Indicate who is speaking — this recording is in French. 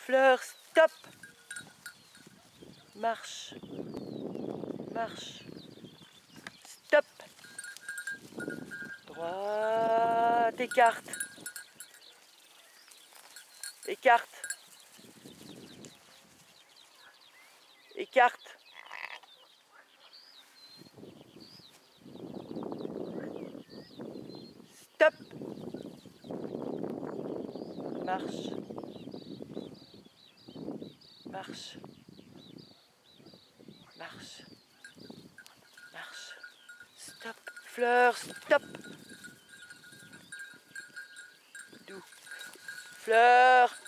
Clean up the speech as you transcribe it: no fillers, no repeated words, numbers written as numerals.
Speaker 1: Fleur, stop. Marche. Marche. Stop. Droite, écarte. Écarte. Écarte. Stop. Marche. Marche. Marche. Marche. Stop. Fleur, stop. Doux. Fleur.